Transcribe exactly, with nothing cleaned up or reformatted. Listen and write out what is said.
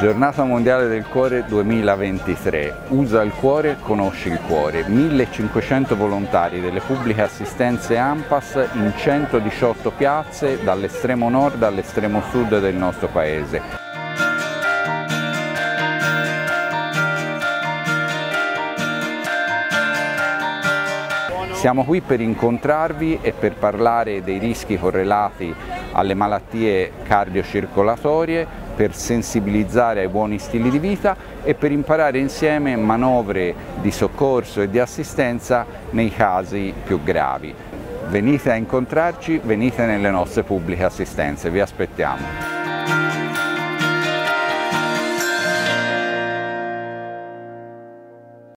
Giornata Mondiale del Cuore duemilaventitré. Usa il cuore, conosci il cuore. millecinquecento volontari delle pubbliche assistenze ANPAS in centodiciotto piazze dall'estremo nord all'estremo sud del nostro paese. Siamo qui per incontrarvi e per parlare dei rischi correlati alle malattie cardiocircolatorie, per sensibilizzare ai buoni stili di vita e per imparare insieme manovre di soccorso e di assistenza nei casi più gravi. Venite a incontrarci, venite nelle nostre pubbliche assistenze, vi aspettiamo.